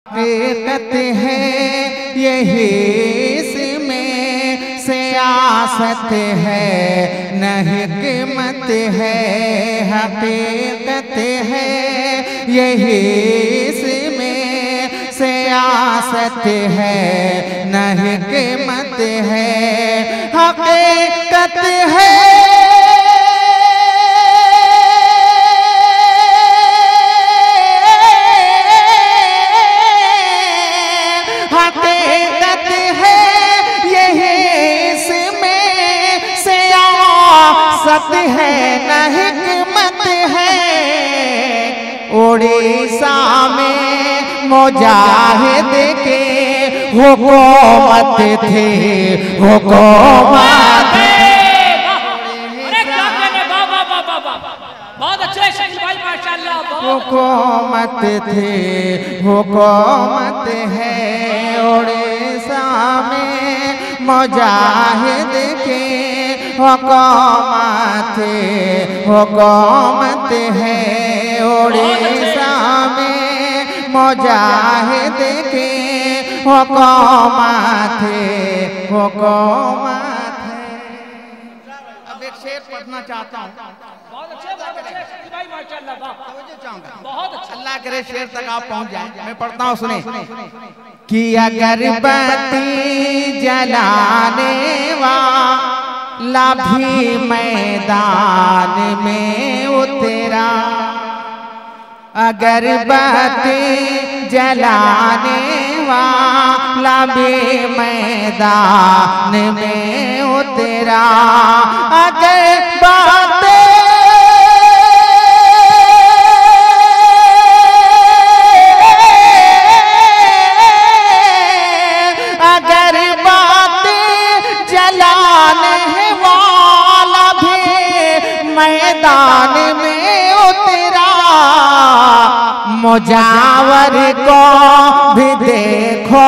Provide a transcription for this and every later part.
हकीकत है यही इसमें सियासत है न हिकमत है। हकीकत है यही इसमें सियासत है न हिकमत है। हकीकत है सत है न हिकमत है। उड़ीसा में मुजाहिद के हुकूमत थे, हुकूमत थे। अरे क्या कहने, वाह वाह वाह वाह, बहुत अच्छे शकील भाई माशाल्लाह। हुकूमत थे, हुकूमत है। उड़ीसा में मुजाहिद के हुकूमत हुकूमत है। उड़ीसा में मुजाहिद के हुकूमत हुकूमत है। अब एक शेर पढ़ना चाहता हूँ। बहुत अच्छे शकील भाई माशाल्लाह, बहुत अच्छा। अल्लाह करे शेर तक आप पहुँच जाएं। मैं पढ़ता हूँ, सुने। कि अगरबत्ती जलाने वाला भी मैदान में उतरा। अगरबत्ती जलाने वाला भी मैदान में उतरा। अगरबत्ती मैदान में उतरा। मुजावर को भी देखो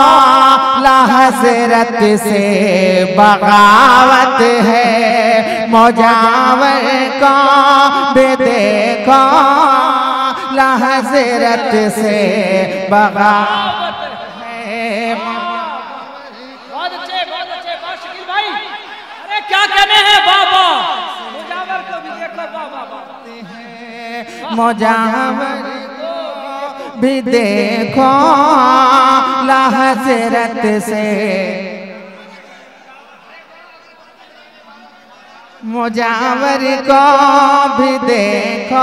हज़रत से बगावत है। मुजावर को भी देखो हज़रत से बगावत है। बहुत अच्छे शकील भाई। अरे क्या कहने हैं बाबा, मुजावर को भी देखो बाबा। मुजावर को भी देखो हज़रत से। मुजावर को भी देखो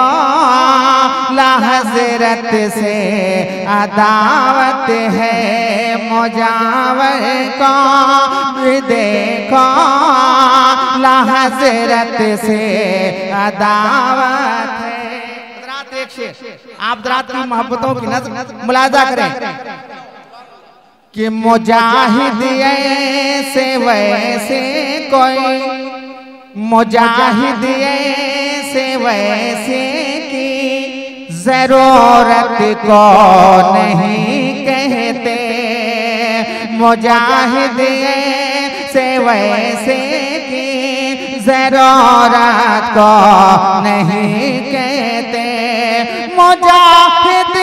हज़रत से अदावत है। मुजावर को भी देखो हज़रत से अदावत है। एक शेर आप दरात की मोहब्बतों की नज़र मुलाजा करें कि मुजाहिद ऐसे वैसे कोई, मुजाहिद ऐसे वैसे की जरूरत को नहीं कहते। मुजाहिद ऐसे वैसे की जरूरत को नहीं कहते। मुजाहिद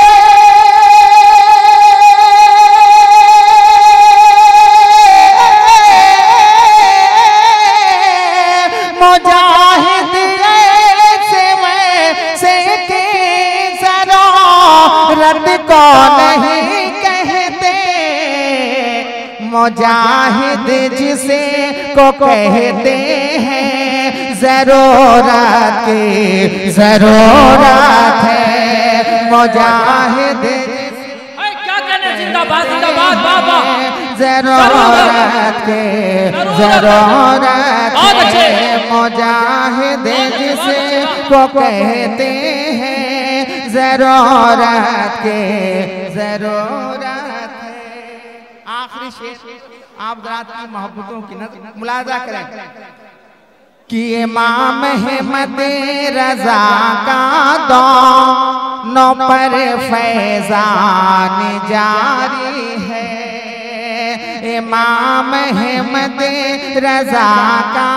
मुजाहिद ऐसे वैसे की ज़रूरत को नहीं कहते। मुजाहिद जिसे को कहते हैं ज़रूरत की ज़रूरत है। मुजाहिद क्या कहने, जिंदाबाद जिंदाबाद बाबा। ज़रूरत के ज़रूरत है। मुजाहिद जिसे को कहते हैं ज़रूरत के ज़रूरत है। आखिरी शेर आप दरात की मोहब्बतों की नज़र मुलाजा करें कि इमाम अहमद रज़ा का दोनों पर फैज़ान जारी है। इमाम अहमद रज़ा का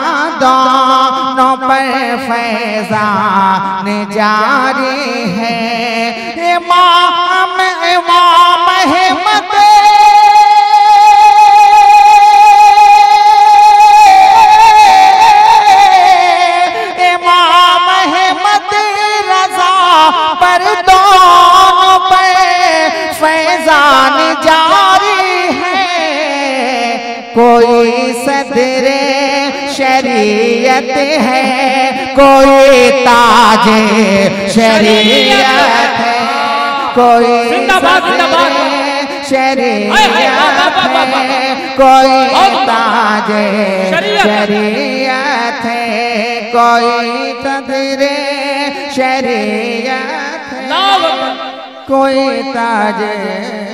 दोनों पर फैज़ान जारी है। इमाम अहमद इमाम अहमद रजा पर दोनों पे फैजान जारी है। कोई सदरे शरीयत है, कोई ताजे शरीयत है, कोई सदरे शरीयत है, कोई ताजे शरीयत है, कोई सदरे शरीयत है, कोई ताजे